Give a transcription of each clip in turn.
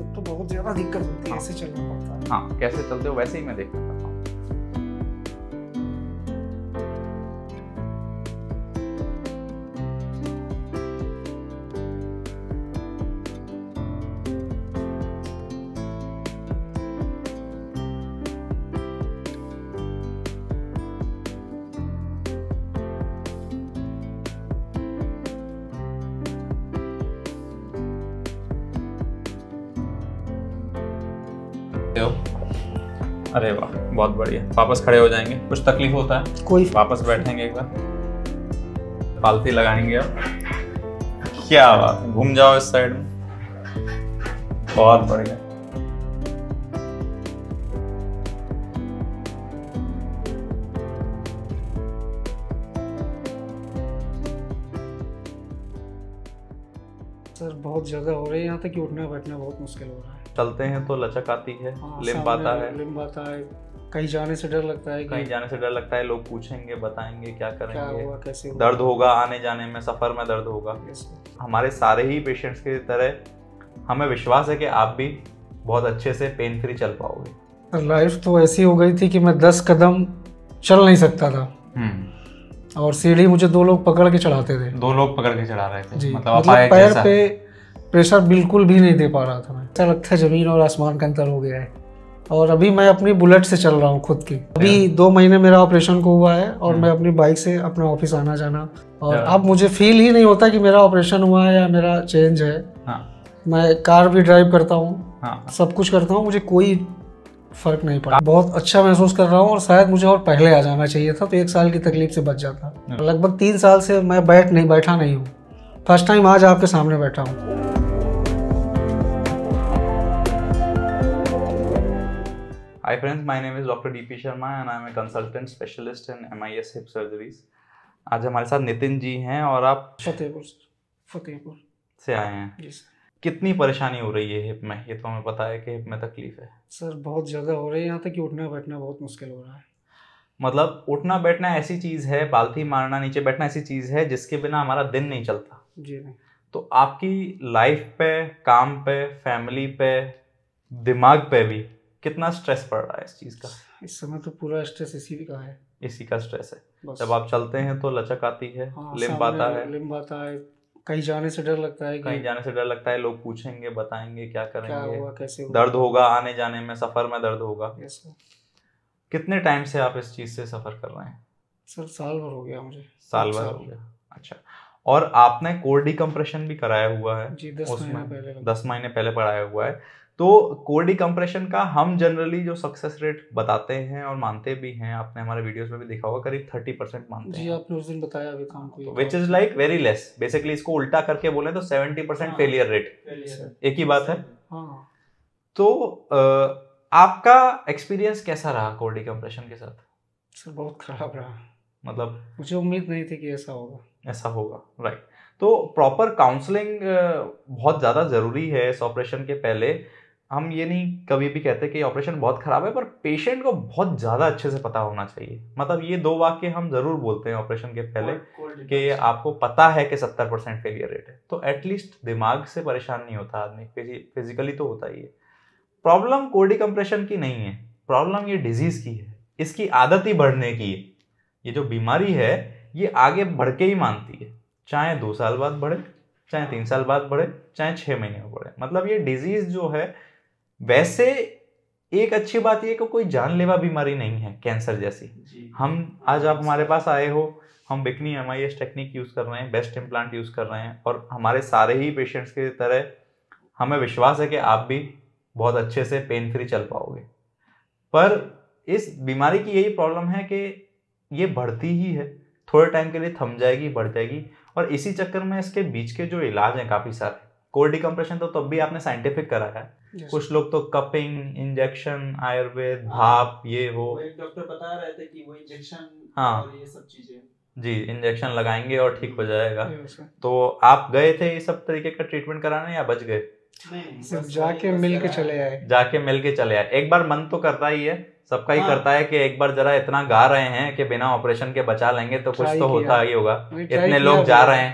तो बहुत ज्यादा दिक्कत होती है, ऐसे चलना पड़ता है। हाँ, कैसे चलते हो वैसे ही मैं देखना चाहता हूँ। अरे वाह, बहुत बढ़िया। वापस खड़े हो जाएंगे। कुछ तकलीफ होता है? कोई वापस बैठेंगे एक बार, पालती लगाएंगे। अब क्या बात, घूम जाओ इस साइड में। बहुत बढ़िया। सर बहुत ज्यादा हो रही है, यहाँ तक कि उठना बैठना बहुत मुश्किल हो रहा है। चलते हैं तो लचक आती है, हाँ, लिम्ब आता है। लिम्ब आता है। कहीं जाने से डर लगता है, कहीं जाने से डर लगता है। लोग पूछेंगे, बताएंगे क्या क्या करेंगे, हुआ, कैसे हुआ। दर्द होगा आने जाने में, सफर में दर्द होगा। हमारे सारे ही पेशेंट्स की तरह हमें विश्वास है कि आप भी बहुत अच्छे से पेन फ्री चल पाओगे। लाइफ तो ऐसी हो गई थी कि मैं 10 कदम चल नहीं सकता था, और सीढ़ी मुझे 2 लोग पकड़ के चढ़ाते थे। 2 लोग पकड़ के चढ़ा रहे थे? जी, मतलब पैर पे प्रेशर बिल्कुल भी नहीं दे पा रहा था मैं। ऐसा लगता है जमीन और आसमान का अंतर हो गया है। और अभी मैं अपनी बुलेट से चल रहा हूँ खुद की। अभी 2 महीने मेरा ऑपरेशन को हुआ है, और मैं अपनी बाइक से अपना ऑफिस आना जाना, और अब मुझे फील ही नहीं होता कि मेरा ऑपरेशन हुआ है या मेरा चेंज है। मैं कार भी ड्राइव करता हूँ, सब कुछ करता हूँ, मुझे कोई फर्क नहीं पड़ा। बहुत अच्छा महसूस कर रहा हूँ, और शायद मुझे और पहले आ जाना चाहिए था तो 1 साल की तकलीफ से बच जाता। लगभग 3 साल से मैं बैठा नहीं हूँ। फर्स्ट टाइम आज आपके सामने बैठा हूँ। Hi friends, my name is Dr. D.P. Sharma and I am a consultant specialist in MIS hip surgeries. आज हमारे साथ नितिन जी हैं, और आप फतेहपुर से आए हैं। जी सर। कितनी परेशानी हो रही है हिप में? ये तो हमें पता है कि हिप में तकलीफ है। सर बहुत ज़्यादा हो रही है, यहाँ तक कि उठना बैठना बहुत मुश्किल हो रहा है। मतलब उठना बैठना ऐसी चीज़ है, पालथी मारना, नीचे बैठना ऐसी चीज़ है जिसके बिना हमारा दिन नहीं चलता। जी नहीं। तो आपकी लाइफ पे, काम पे, फैमिली पे, दिमाग पे भी कितना स्ट्रेस पड़ रहा है इस चीज़ का? इस समय तो पूरा स्ट्रेस इसी का है। इसी का स्ट्रेस है। जब आप चलते हैं तो लचक आती है, लिम्ब आता है। कहीं जाने से डर लगता है, कहीं जाने से डर लगता है। लोग पूछेंगे, बताएंगे क्या करेंगे, क्या हुआ, कैसे हुआ। दर्द होगा आने जाने में, सफर में दर्द होगा। कितने टाइम से आप इस चीज से सफर कर रहे हैं? सर साल भर हो गया मुझे। साल भर हो गया, अच्छा। और आपने कोर डिकम्प्रेशन भी कराया हुआ है? जी, 10 महीने पहले कराया हुआ है। तो कोर डिकम्प्रेशन का हम जनरली जो सक्सेस रेट बताते हैं और मानते भी हैं, आपने हमारे वीडियोस में भी देखा होगा, करीब 30% मानते हैं। जी, आपने उस दिन बताया अभी काम को, which is like very less. Basically इसको उल्टा करके बोले तो 70% फेलियर रेट। एक ही बात है। तो आपका एक्सपीरियंस कैसा रहा कोर डिकम्प्रेशन के साथ? सर बहुत खराब रहा। मतलब मुझे उम्मीद नहीं थी कि ऐसा होगा। राइट। तो प्रॉपर काउंसलिंग बहुत ज़्यादा ज़रूरी है इस ऑपरेशन के पहले। हम ये नहीं कभी भी कहते कि ऑपरेशन बहुत ख़राब है, पर पेशेंट को बहुत ज़्यादा अच्छे से पता होना चाहिए। मतलब ये 2 वाक्य हम ज़रूर बोलते हैं ऑपरेशन के पहले कि आपको पता है कि 70% फेलियर रेट है, तो एटलीस्ट दिमाग से परेशान नहीं होता आदमी, फिजिकली तो होता ही है। प्रॉब्लम कोर डिकम्प्रेशन की नहीं है, प्रॉब्लम ये डिजीज़ की है, इसकी आदत ही बढ़ने की है। ये जो बीमारी है ये आगे बढ़ के ही मानती है, चाहे 2 साल बाद बढ़े, चाहे 3 साल बाद बढ़े, चाहे 6 महीने में बढ़े। मतलब ये डिजीज जो है, वैसे एक अच्छी बात ये कि कोई जानलेवा बीमारी नहीं है कैंसर जैसी। हम आज आप हमारे पास आए हो, हम बिकनी MIS टेक्निक यूज कर रहे हैं, बेस्ट इम्प्लांट यूज कर रहे हैं, और हमारे सारे ही पेशेंट्स की तरह हमें विश्वास है कि आप भी बहुत अच्छे से पेन फ्री चल पाओगे। पर इस बीमारी की यही प्रॉब्लम है कि ये बढ़ती ही है, थोड़े टाइम के लिए थम जाएगी, बढ़ जाएगी, और इसी चक्कर में इसके बीच के जो इलाज हैं काफ़ी सारे। कोर डिकम्प्रेशन तो तब भी आपने साइंटिफिक कराया है। कुछ लोग तो कपिंग, इंजेक्शन, आयुर्वेद, भाप, ये वो एक डॉक्टर बता रहे थे कि वो इंजेक्शन और ये सब चीजें, जी इंजेक्शन लगाएंगे और ठीक हो जाएगा। तो आप गए थे ये सब तरीके का ट्रीटमेंट कराने या बच गए? सिर्फ जाके मिल के चले आए। एक बार मन तो करता ही है, सबका ही करता है कि एक बार जरा इतना गा रहे हैं कि बिना ऑपरेशन के बचा लेंगे तो कुछ तो होता ही होगा। इतने लोग जा रहे हैं,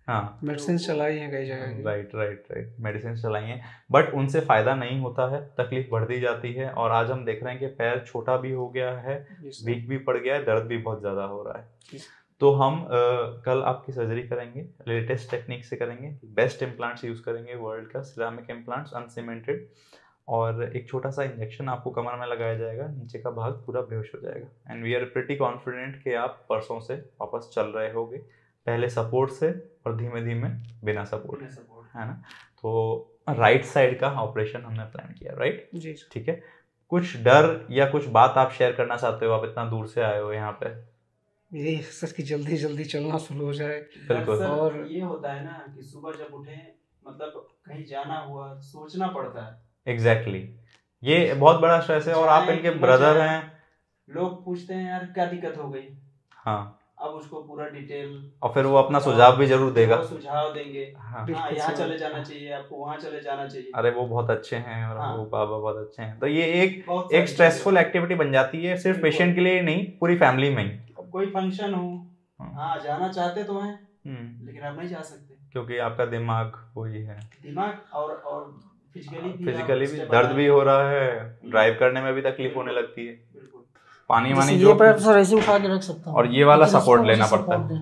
हाँ मेडिसिन चलाई है कई जगह। राइट मेडिसिन चलाई हैं, बट उनसे फायदा नहीं होता है, तकलीफ बढ़ती जाती है। और आज हम देख रहे हैं कि पैर छोटा भी हो गया है, वीक भी पड़ गया है, दर्द भी बहुत ज्यादा हो रहा है। तो हम कल आपकी सर्जरी करेंगे, लेटेस्ट टेक्निक से करेंगे, बेस्ट इम्प्लांट्स यूज करेंगे वर्ल्ड का, सिरामिक इम्प्लांट्स अनसीमेंटेड, और एक छोटा सा इंजेक्शन आपको कमर में लगाया जाएगा, नीचे का भाग पूरा बेहोश हो जाएगा। And we are pretty confident कि आप परसों से वापस चल रहे होगे, पहले सपोर्ट से और धीमे धीमे बिना सपोर्ट, है ना। तो राइट साइड का ऑपरेशन हमने प्लान किया, राइट जी। ठीक है, कुछ डर या कुछ बात आप शेयर करना चाहते हो? आप इतना दूर से आए हो यहाँ पे। यही सर कि जल्दी जल्दी चलना शुरू हो जाए। बिल्कुल। और ये होता है ना कि सुबह जब उठे, मतलब कहीं जाना हुआ, सोचना पड़ता है। एग्जैक्टली ये बहुत बड़ा स्ट्रेस है। और आप इनके ब्रदर हैं, लोग पूछते हैं यार क्या दिक्कत हो गई, हाँ, अब उसको पूरा डिटेल, और फिर वो अपना सुझाव भी जरूर देगा, सुझाव देंगे। हाँ, यहाँ चले जाना चाहिए, आपको वहाँ चले जाना चाहिए। अरे वो बहुत अच्छे हैं और वो बाबा बहुत अच्छे हैं। तो ये एक स्ट्रेसफुल एक्टिविटी बन जाती है, सिर्फ पेशेंट के लिए नहीं, पूरी फैमिली में ही। कोई फंक्शन हो, हाँ जाना चाहते तो हैं, लेकिन आप नहीं जा सकते क्योंकि आपका दिमाग वही है, दिमाग और फिजिकली भी दर्द भी हो रहा है, ड्राइव करने में भी तकलीफ होने लगती है। पानी वानी ये पैर सर ऐसे उठा के रख सकता हूं, और ये वाला सपोर्ट लेना पड़ता है।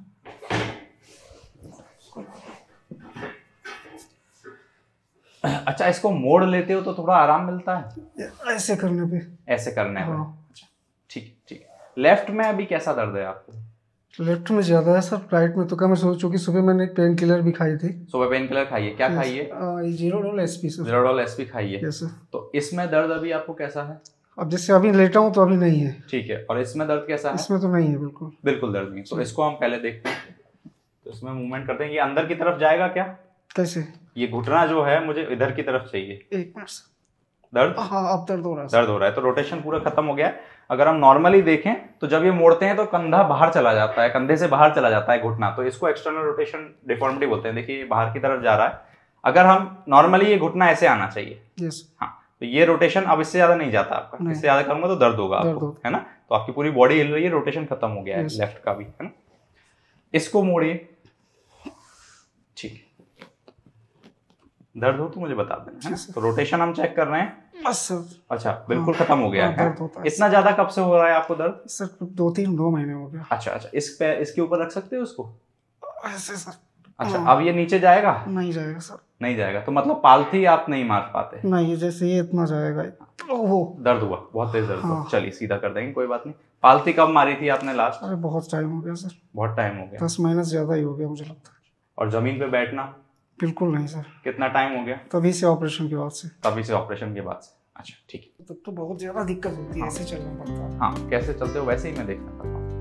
अच्छा, इसको मोड़ लेते हो तो थोड़ा आराम मिलता है ऐसे करने पे, ऐसे करने पे। अच्छा ठीक ठीक। लेफ्ट में अभी कैसा दर्द है आपको? लेफ्ट में ज्यादा है सर, राइट में तो कम है। चूंकि सुबह मैंने एक पेन किलर भी खाई थी। सुबह पेन किलर खाइए, क्या खाइए? Zerodol SP sir. Zerodol SP खाइए। Yes sir. तो इसमें दर्द अभी आपको कैसा है? अब जैसे अभी लेटा हूँ तो अभी नहीं है। ठीक है। और इसमें दर्द कैसा है? इसमें तो नहीं है, बिल्कुल दर्द नहीं। तो इसको हम पहले देखते हैं, तो इसमें मूवमेंट करते हैं। ये अंदर की तरफ जाएगा क्या? कैसे? ये घुटना जो है मुझे इधर की तरफ चाहिए। एक मिनट सर। दर्द? हाँ अब दर्द हो रहा है। दर्द हो रहा है तो रोटेशन पूरा खत्म हो गया है। अगर हम नॉर्मली देखें तो जब ये मोड़ते हैं तो कंधा बाहर चला जाता है, कंधे से बाहर चला जाता है घुटना, तो इसको एक्सटर्नल रोटेशन डिफॉर्मिटी बोलते हैं। देखिए बाहर की तरफ जा रहा है। अगर हम नॉर्मली ये घुटना ऐसे आना चाहिए, यस हाँ, तो ये रोटेशन अब इससे ज्यादा नहीं जाता आपका, इससे ज्यादा करूंगा तो दर्द होगा आपको, है ना। तो आपकी पूरी बॉडी हिल रही है, रोटेशन खत्म हो गया है लेफ्ट का भी, है ना। इसको मोड़िए, ठीक है। दर्द हो तो मुझे बता देना, है ना। तो रोटेशन हम चेक कर रहे हैं बस सर। अच्छा, बिल्कुल खत्म हो गया है। इतना ज्यादा कब से हो रहा है आपको दर्द? सर 2 महीने हो गया। अच्छा, इसके ऊपर रख सकते हो उसको ऐसे सर। अच्छा, अब ये नीचे जाएगा? नहीं जाएगा सर। नहीं जाएगा, तो मतलब पालथी आप नहीं मार पाते? नहीं, जैसे ये इतना जाएगा। ओहो, दर्द हुआ, बहुत तेज दर्द हुआ। चलिए सीधा कर देंगे, कोई बात नहीं। पालथी कब मारी थी आपने लास्ट? अरे बहुत टाइम हो गया सर। बहुत टाइम हो गया? 10 महीने से ज्यादा ही हो गया मुझे लगता है। और जमीन पे बैठना? बिल्कुल नहीं सर। कितना टाइम हो गया? तभी से ऑपरेशन के बाद से। तभी से ऑपरेशन के बाद से, अच्छा ठीक है। तब तो बहुत ज्यादा दिक्कत होती है, ऐसे चलना पड़ता है। हाँ, कैसे चलते हो वैसे ही मैं देखना चाहता हूँ।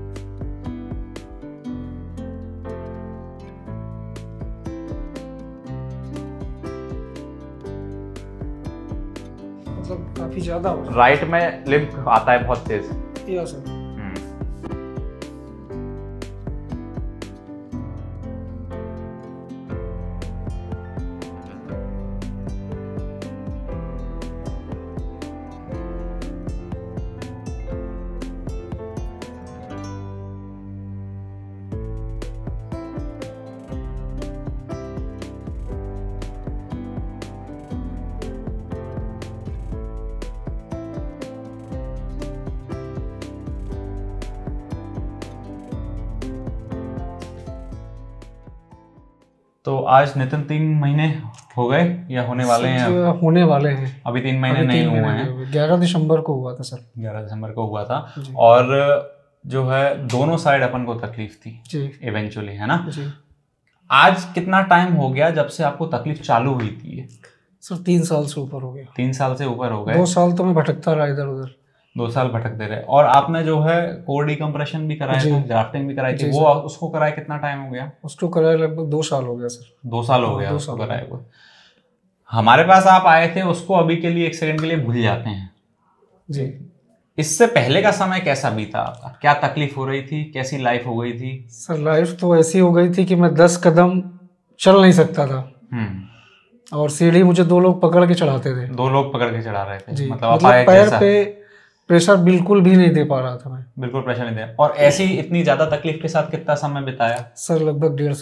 मतलब काफी ज्यादा हो रहा राइट में लिम्फ आता है बहुत तेज। है सर। तो आज नितिन 3 महीने हो गए या होने वाले हैं? होने वाले हैं। अभी 3 महीने नहीं हुए हैं। 11 दिसंबर को हुआ था सर। 11 दिसंबर को हुआ था। और जो है दोनों साइड अपन को तकलीफ थी इवेंचुअली, है ना। आज कितना टाइम हो गया जब से आपको तकलीफ चालू हुई थी? सर 3 साल से ऊपर हो गया। 3 साल से ऊपर हो गए। 2 साल तो मैं भटकता रहा इधर उधर। 2 साल भटकते रहे। और आपने जो है कोर डिकम्प्रेशन भी कराया था, ग्राफ्टिंग भी कराई थी, वो उसको कराए कितना टाइम हो गया? उसको कराए लगभग 2 साल हो गया सर। 2 साल हो गया उसको कराए हुए। हमारे पास आप आए थे, उसको अभी के लिए 1 सेकंड के लिए भूल जाते हैं जी। इससे पहले का समय कैसा बीता आपका? क्या तकलीफ हो रही थी? कैसी लाइफ हो गई थी? सर लाइफ तो ऐसी हो गई थी कि मैं 10 कदम चल नहीं सकता था। और सीढ़ी मुझे 2 लोग पकड़ के चढ़ाते थे। 2 लोग पकड़ के चढ़ा रहे थे? मतलब पैर पे प्रेशर बिल्कुल भी नहीं दे पा रहा था मैं। बिल्कुल प्रेशर नहीं दे। और ऐसी इतनी ज्यादा तकलीफ के साथ कितना समय बिताया? सर लगभग 1.5 साल।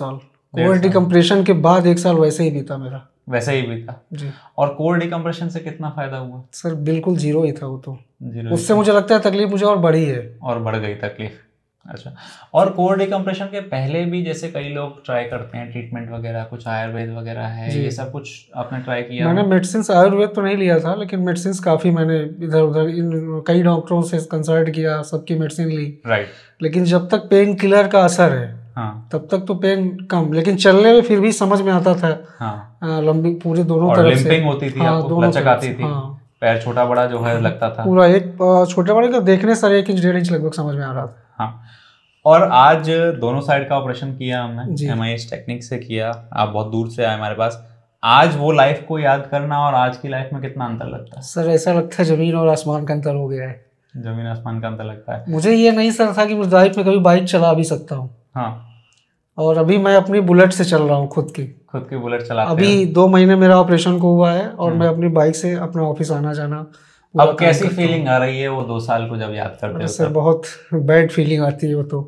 कोर डिकम्प्रेशन के बाद 1 साल वैसे ही बीता मेरा। वैसे ही भी था जी। और कोर डिकम्प्रेशन से कितना फायदा हुआ? सर बिल्कुल जीरो ही था वो तो। जीरो। उससे मुझे लगता है तकलीफ मुझे और बढ़ी है। और बढ़ गई तकलीफ। अच्छा, और कोर डिकम्प्रेशन के पहले भी जैसे कई लोग ट्राई करते हैं ट्रीटमेंट वगैरह, कुछ आयुर्वेद वगैरह है, ये सब कुछ आपने ट्राई किया? मैंने मेडिसिन आयुर्वेद तो नहीं लिया था, लेकिन मेडिसिन काफ़ी मैंने इधर उधर कई डॉक्टरों से कंसल्ट किया, सबकी मेडिसिन ली। राइट। लेकिन जब तक पेन किलर का असर है, हाँ, तब तक तो पेन कम, लेकिन चलने में फिर भी समझ में आता था। हाँ, लंबी पूरे दोनों और तरफ से लिम्पिंग होती थी, आपको लचक आती थी, पैर छोटा बड़ा जो है लगता था पूरा। एक छोटे बड़े का देखने सर 1 इंच 1.5 इंच लगभग समझ में आ रहा था। हाँ। और आज दोनों साइड का ऑपरेशन किया हमने, MIS टेक्निक से किया, आप बहुत दूर से आए हमारे पास। आज वो लाइफ को याद करना और आज की लाइफ में कितना अंतर लगता है? सर ऐसा लगता है जमीन और आसमान का अंतर हो गया है। जमीन आसमान का अंतर लगता है। मुझे ये नहीं सर था कि मैं लाइफ में कभी बाइक चला भी सकता हूँ। हाँ। और अभी मैं अपनी बुलेट से चल रहा हूँ, खुद की बुलेट चलाते अभी 2 महीने मेरा ऑपरेशन को हुआ है और मैं अपनी बाइक से अपना ऑफिस आना जाना। अब कैसी फीलिंग आ रही है वो 2 साल को जब याद करते हो? सर बहुत बैड फीलिंग आती है वो तो।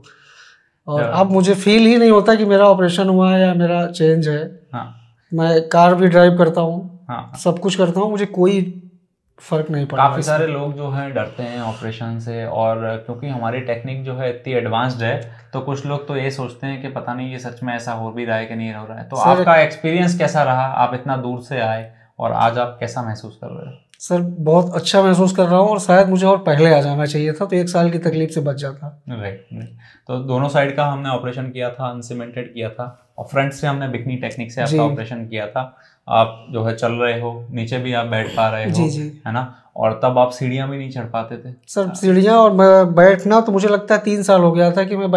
और अब मुझे फील ही नहीं होता कि मेरा ऑपरेशन हुआ है या मेरा चेंज है। हाँ। मैं कार भी ड्राइव करता हूँ। हाँ। सब कुछ करता हूँ, मुझे कोई फर्क नहीं पड़ा। काफ़ी सारे लोग जो हैं डरते हैं ऑपरेशन से, और क्योंकि हमारी टेक्निक जो है इतनी एडवांस्ड है, तो कुछ लोग तो ये सोचते हैं कि पता नहीं ये सच में ऐसा हो भी रहा है कि नहीं हो रहा है। तो आपका एक्सपीरियंस कैसा रहा? आप इतना दूर से आए और आज आप कैसा महसूस कर रहे हो? सर बहुत अच्छा महसूस कर रहा हूँ, और शायद मुझे और पहले आ जाना चाहिए था तो 1 साल की तकलीफ से बच जाता। राइट। तो दोनों साइड का हमने ऑपरेशन किया था, अनसीमेंटेड किया था, और फ्रंट से हमने बिकनी टेक्निक से आपका ऑपरेशन किया था। आप जो है चल रहे हो, नीचे भी आप बैठ पा रहे हो, है ना? और तब आप सीढ़ियाँ भी नहीं चढ़ पाते थे? सर सीढ़ियाँ और मैं बैठना तो मुझे लगता है 3 साल हो गया था कि मैं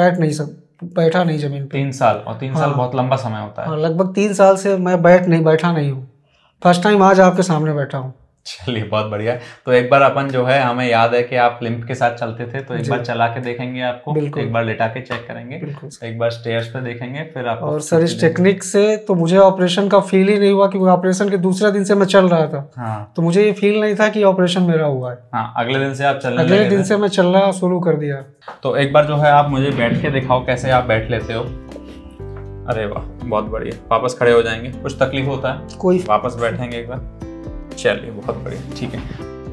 बैठा नहीं जमीन पे। 3 साल? और 3 साल बहुत लंबा समय होता है। लगभग 3 साल से मैं बैठा नहीं हूँ। फर्स्ट टाइम आज आपके सामने बैठा हूँ। चलिए बहुत बढ़िया। तो एक बार अपन जो है, हमें याद है कि आप लिम्प के साथ चलते थे, तो एक बार चला के देखेंगे आपको, एक बार लेटा के चेक करेंगे, एक बार स्टेयर्स पे देखेंगे, फिर आप। और सर इस टेक्निक से तो मुझे ऑपरेशन का फील ही नहीं हुआ, क्योंकि ऑपरेशन के दूसरे दिन से मैं चल रहा था। हाँ। तो मुझे ये फील नहीं था कि ऑपरेशन मेरा हुआ है। हाँ, अगले दिन से आप चलने अगले दिन से मैं चलना शुरू कर दिया। तो एक बार जो है आप मुझे बैठ के दिखाओ कैसे आप बैठ लेते हो। अरे वाह, बहुत बढ़िया। वापस खड़े हो जाएंगे, कुछ तकलीफ होता है? कोई। वापस बैठेंगे एक बार। चलिए बहुत बढ़िया, ठीक है।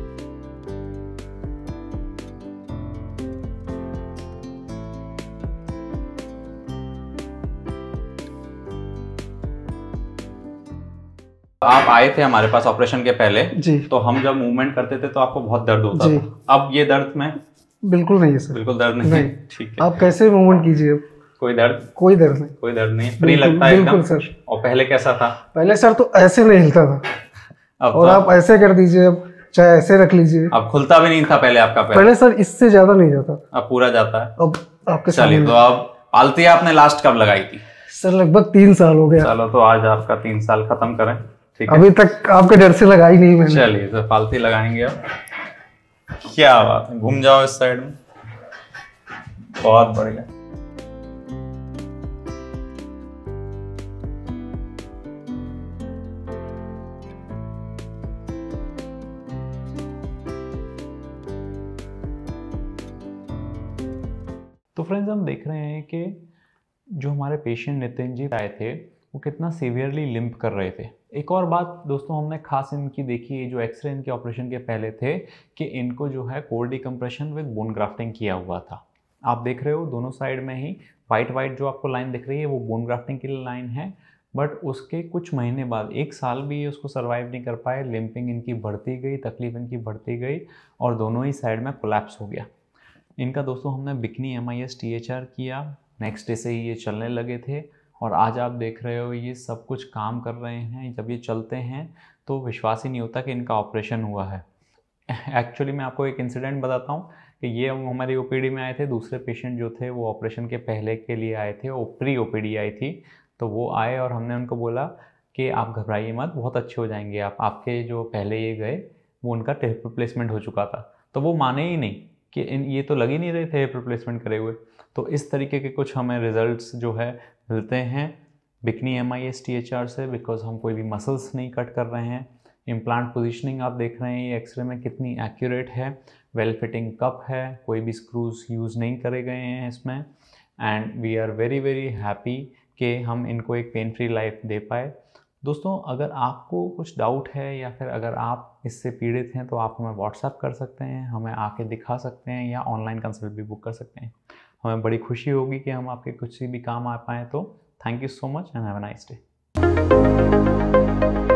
आप आए थे हमारे पास ऑपरेशन के पहले जी, तो हम जब मूवमेंट करते थे तो आपको बहुत दर्द होता था। अब ये दर्द में बिल्कुल नहीं है सर। बिल्कुल दर्द नहीं। ठीक है, आप कैसे मूवमेंट कीजिए, कोई दर्द नहीं, कोई दर्द नहीं, फ्री लगता है एकदम सर। और पहले कैसा था? पहले सर तो ऐसे नहीं हिलता था, और आप ऐसे कर दीजिए, अब चाहे ऐसे रख लीजिए। अब खुलता भी नहीं था पहले आपका पैर? पहले सर इससे ज्यादा नहीं जाता, अब पूरा जाता है। अब आपके चलिए, तो अब पालतिया आपने लास्ट कब लगाई थी? सर लगभग 3 साल हो गया। चलो, तो आज आपका 3 साल खत्म करें, ठीक है? अभी तक आपके डर से लगाई नहीं मैंने। चलिए, तो पालती लगाएंगे अब। क्या बात है, घूम जाओ इस साइड में। बहुत बढ़िया। तो फ्रेंड्स, हम देख रहे हैं कि जो हमारे पेशेंट नितिन जी आए थे वो कितना सीवियरली लिम्प कर रहे थे। एक और बात दोस्तों हमने खास इनकी देखी है, जो एक्सरे इनके ऑपरेशन के पहले थे, कि इनको जो है core decompression with bone grafting किया हुआ था। आप देख रहे हो दोनों साइड में ही वाइट जो आपको लाइन दिख रही है वो बोन ग्राफ्टिंग की लाइन है। बट उसके कुछ महीने बाद, 1 साल भी ये उसको सर्वाइव नहीं कर पाए। लिम्पिंग इनकी बढ़ती गई, तकलीफ इनकी बढ़ती गई, और दोनों ही साइड में कोलैप्स हो गया इनका। दोस्तों हमने बिकनी MIS THR किया, नेक्स्ट डे से ही ये चलने लगे थे, और आज आप देख रहे हो ये सब कुछ काम कर रहे हैं। जब ये चलते हैं तो विश्वास ही नहीं होता कि इनका ऑपरेशन हुआ है। एक्चुअली मैं आपको एक इंसिडेंट बताता हूँ कि ये हमारी OPD में आए थे। दूसरे पेशेंट जो थे वो ऑपरेशन के पहले के लिए आए थे, वो प्री OPD आई थी। तो वो आए और हमने उनको बोला कि आप घबराइए मत, बहुत अच्छे हो जाएंगे आप। आपके जो पहले ये गए वो उनका हिप रिप्लेसमेंट हो चुका था। तो वो माने ही नहीं कि ये तो लग ही नहीं रहे थे हिप रिप्लेसमेंट करे हुए। तो इस तरीके के कुछ हमें रिजल्ट्स जो है मिलते हैं बिकनी MIS THR से, बिकॉज हम कोई भी मसल्स नहीं कट कर रहे हैं। इम्प्लांट पोजीशनिंग आप देख रहे हैं ये एक्सरे में कितनी एक्यूरेट है, वेल फिटिंग कप है, कोई भी स्क्रूज यूज़ नहीं करे गए हैं इसमें। And we are very happy कि हम इनको एक पेन फ्री लाइफ दे पाए। दोस्तों, अगर आपको कुछ डाउट है या फिर अगर आप इससे पीड़ित हैं तो आप हमें व्हाट्सएप कर सकते हैं, हमें आके दिखा सकते हैं या ऑनलाइन कंसल्ट भी बुक कर सकते हैं। हमें बड़ी खुशी होगी कि हम आपके कुछ भी काम आ पाएँ। तो thank you so much and have a nice day.